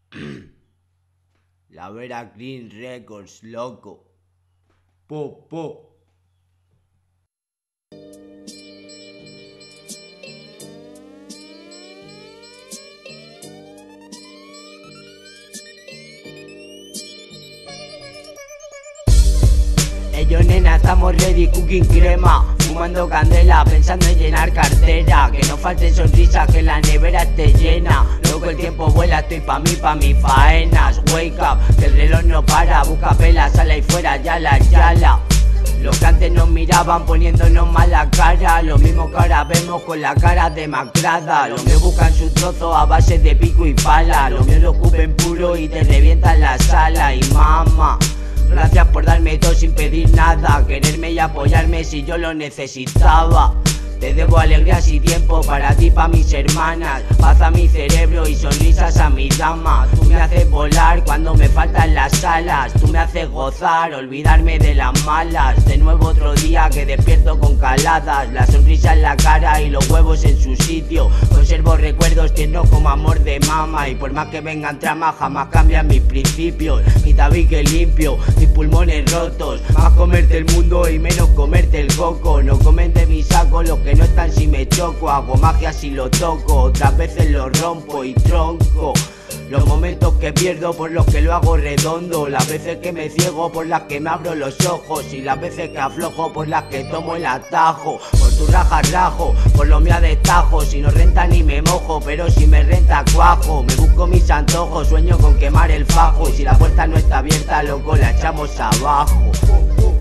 La Vera Green Records, loco. Po, po. Ellos nena estamos ready, cooking crema, fumando candela, pensando en llenar cartera. Que no falte sonrisa, que la nevera esté llena. Loco el tiempo vuela, estoy pa' mis faenas. Wake up, que el reloj no para, busca pelas, sale ahí fuera, yala, yala. Los que antes nos miraban poniéndonos mala cara, lo mismo que ahora vemos con la cara demacrada. Los míos buscan su trozo a base de pico y pala. Los míos lo escupen puro y te revientan la sala. Y mamá, gracias por darme todo sin pedir nada, quererme y apoyarme si yo lo necesitaba. Te debo alegrías y tiempo para ti, pa' mis hermanas, paz a mi cerebro y sonrisas a mi dama. Tú me haces volar cuando me faltan las alas, tú me haces gozar, olvidarme de las malas. De nuevo otro día que despierto con caladas, la sonrisa en la cara y los huevos en su sitio. Conservo recuerdos tiernos como amor de mama, y por más que vengan tramas jamás cambian mis principios. Mi tabique limpio, mis pulmones rotos, más comerte el mundo y menos comerte el coco. No comen de mi saco los que no están si me choco, hago magia si lo toco, otras veces lo rompo y tronco. Los momentos que pierdo por los que lo hago redondo, las veces que me ciego por las que me abro los ojos, y las veces que aflojo por las que tomo el atajo. Por tu raja rajo, por lo mío destajo, si no renta ni me mojo, pero si me renta cuajo. Me busco mis antojos, sueño con quemar el fajo, y si la puerta no está abierta, loco, la echamos abajo.